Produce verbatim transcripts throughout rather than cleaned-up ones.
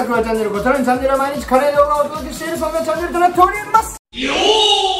ふわチャンネル、こちらのチャンネルは毎日カレー動画をお届けしている、そんなチャンネルとなっておりますよー。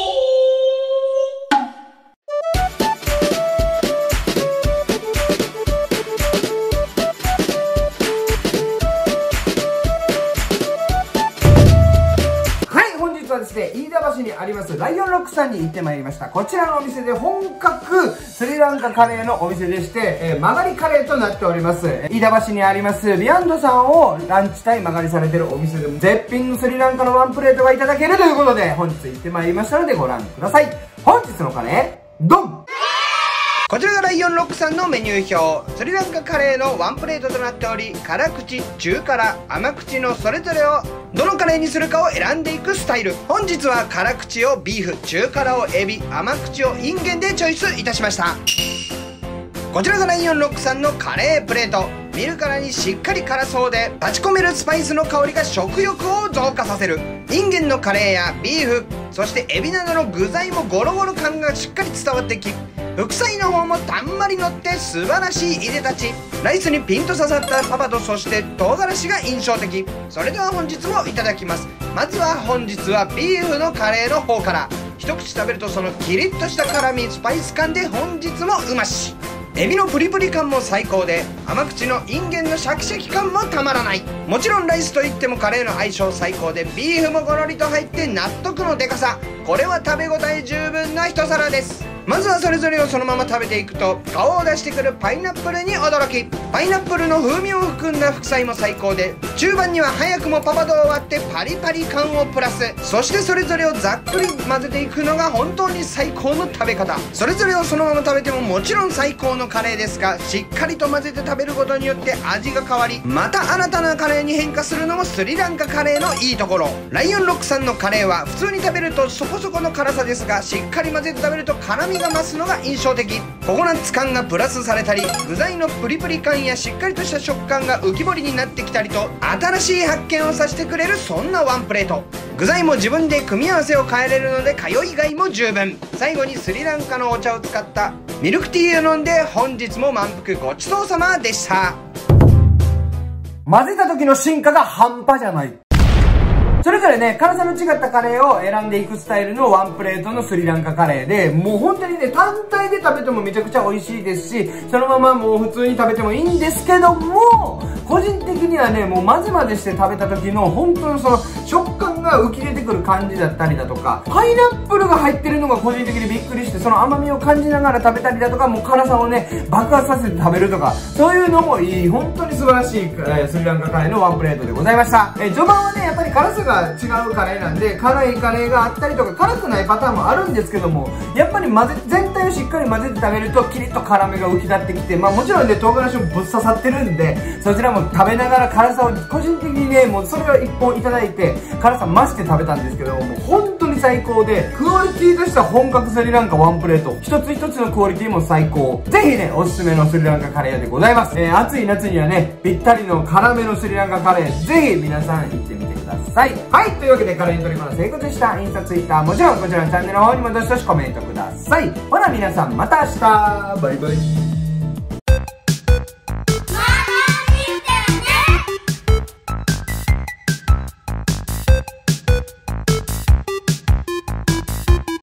ですね、飯田橋にありますライオンロックさんに行ってまいりました。こちらのお店で本格スリランカカレーのお店でして、えー、曲がりカレーとなっております。飯田橋にありますビアンドさんをランチ帯曲がりされてるお店でも絶品のスリランカのワンプレートがいただけるということで、本日行ってまいりましたのでご覧ください。本日のカレー、ドン！こちらがライオンロックさんのメニュー表。スリランカカレーのワンプレートとなっており、辛口、中辛、甘口のそれぞれをどのカレーにするかを選んでいくスタイル。本日は辛口をビーフ、中辛をエビ、甘口をインゲンでチョイスいたしました。こちらがライオンロックさんのカレープレート。見るからにしっかり辛そうで立ち込めるスパイスの香りが食欲を増加させる。インゲンのカレーやビーフ、そしてエビなどの具材もゴロゴロ感がしっかり伝わってき、副菜の方もたんまり乗って素晴らしいいでたち。ライスにピンと刺さったパパと、そして唐辛子が印象的。それでは本日もいただきます。まずは本日はビーフのカレーの方から。一口食べるとそのキリッとした辛み、スパイス感で本日もうまし。エビのプリプリ感も最高で、甘口のインゲンのシャキシャキ感もたまらない。もちろんライスといってもカレーの相性最高で、ビーフもゴロリと入って納得のでかさ。これは食べ応え十分な一皿です。まずはそれぞれをそのまま食べていくと、顔を出してくるパイナップルに驚き。パイナップルの風味を含んだ副菜も最高で、中盤には早くもパパドを割ってパリパリ感をプラス。そしてそれぞれをざっくり混ぜていくのが本当に最高の食べ方。それぞれをそのまま食べてももちろん最高のカレーですが、しっかりと混ぜて食べることによって味が変わり、また新たなカレーに変化するのもスリランカカレーのいいところ。ライオンロックさんのカレーは普通に食べるとそこそこの辛さですが、しっかり混ぜて食べると辛みが増すのが印象的。ココナッツ感がプラスされたり、具材のプリプリ感やしっかりとした食感が浮き彫りになってきたりと、新しい発見をさせてくれるそんなワンプレート。具材も自分で組み合わせを変えれるので通いがいも十分。最後にスリランカのお茶を使ったミルクティーを飲んで本日も満腹ごちそうさまでした。混ぜた時の進化が半端じゃない。それぞれね、辛さの違ったカレーを選んでいくスタイルのワンプレートのスリランカカレーで、もう本当にね、単体で食べてもめちゃくちゃ美味しいですし、そのままもう普通に食べてもいいんですけども、個人的にはね、もう混ぜ混ぜして食べた時の本当にその食感が浮き出てくる感じだったりだとか、パイナップルが入ってるのが個人的にびっくりして、その甘みを感じながら食べたりだとか、もう辛さをね、爆発させて食べるとか、そういうのもいい、本当に素晴らしい、えー、スリランカカレーのワンプレートでございました。えー、序盤はね、やっぱり辛さが違うカレーなんで、辛いカレーがあったりとか辛くないパターンもあるんですけども、やっぱり混ぜ全体をしっかり混ぜて食べるとキリッと辛みが浮き立ってきて、まあもちろんね、唐辛子もぶっ刺さってるんで、そちらも食べながら辛さを個人的にね、もうそれをいっぽんいただいて辛さ増して食べたんですけども、もう本当に最高で、クオリティとしては本格スリランカワンプレート、一つ一つのクオリティも最高。ぜひね、おすすめのスリランカカレーでございます。えー、暑い夏にはね、ぴったりの辛めのスリランカカレー、ぜひ皆さん行ってみてください。はい、というわけでカレーに取り込んだ成功でした。インスタ、ツイッター、もちろんこちらのチャンネルの方にもどしどしコメントください。ほな皆さんまた明日、バイバイ。